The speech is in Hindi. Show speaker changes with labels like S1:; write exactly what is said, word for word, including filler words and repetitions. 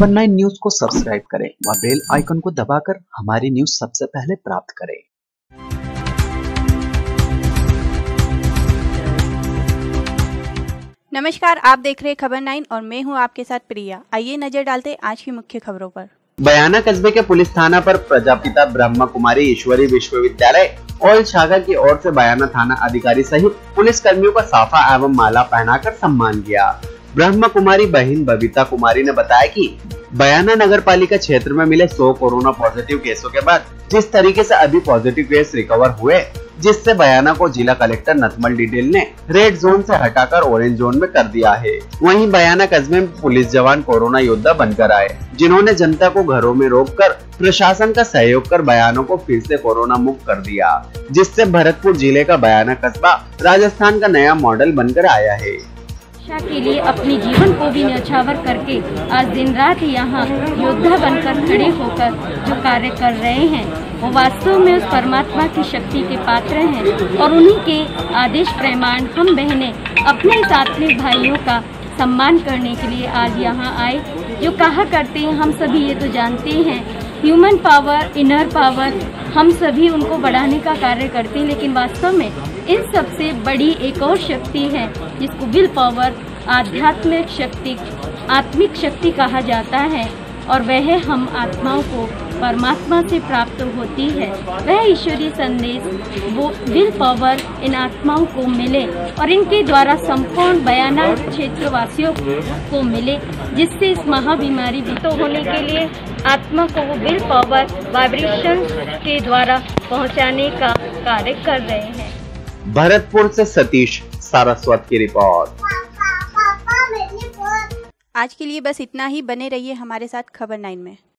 S1: खबर नाइन न्यूज को सब्सक्राइब करें व बेल आइकन को दबाकर हमारी न्यूज सबसे पहले प्राप्त करें।
S2: नमस्कार, आप देख रहे हैं खबर नाइन और मैं हूं आपके साथ प्रिया। आइए नजर डालते हैं आज की मुख्य खबरों पर।
S3: बयाना कस्बे के पुलिस थाना पर प्रजापिता ब्रह्मा कुमारी ईश्वरी विश्वविद्यालय ऑयल शाखा की ओर से बयाना थाना अधिकारी सहित पुलिस कर्मियों का साफा एवं माला पहनाकर सम्मान किया। ब्रह्मा कुमारी बहन बबीता कुमारी ने बताया कि बयाना नगर पालिका क्षेत्र में मिले सौ कोरोना पॉजिटिव केसों के बाद जिस तरीके से अभी पॉजिटिव केस रिकवर हुए, जिससे बयाना को जिला कलेक्टर नथमल डिडेल ने रेड जोन से हटाकर ऑरेंज जोन में कर दिया है। वहीं बयाना कस्बे में पुलिस जवान कोरोना योद्धा बनकर आए, जिन्होंने जनता को घरों में रोककर प्रशासन का सहयोग कर बयानों को फिर से कोरोना मुक्त कर दिया, जिससे भरतपुर जिले का बयाना कस्बा राजस्थान का नया मॉडल बनकर आया है।
S4: शिक्षा के लिए अपने जीवन को भी न्यौछावर करके आज दिन रात यहाँ योद्धा बनकर खड़े होकर जो कार्य कर रहे हैं, वो वास्तव में उस परमात्मा की शक्ति के पात्र हैं और उन्हीं के आदेश प्रमाण हम बहनें अपने इस आत्मिक भाइयों का सम्मान करने के लिए आज यहाँ आए। जो कहा करते हैं, हम सभी ये तो जानते हैं, ह्यूमन पावर, इनर पावर, हम सभी उनको बढ़ाने का कार्य करते हैं, लेकिन वास्तव में इन सबसे बड़ी एक और शक्ति है जिसको विल पावर, आध्यात्मिक शक्ति, आत्मिक शक्ति कहा जाता है, और वह हम आत्माओं को परमात्मा से प्राप्त होती है। वह ईश्वरीय संदेश, वो विल पावर इन आत्माओं को मिले और इनके द्वारा संपूर्ण बयाना क्षेत्र वासियों को मिले, जिससे इस महाबीमारी वित होने के लिए आत्मा को वो विल पावर वाइब्रेशन के द्वारा पहुंचाने का कार्य कर रहे हैं।
S3: भरतपुर से सतीश सारस्वत की रिपोर्ट।
S2: आज के लिए बस इतना ही। बने रहिए हमारे साथ खबर नाइन में।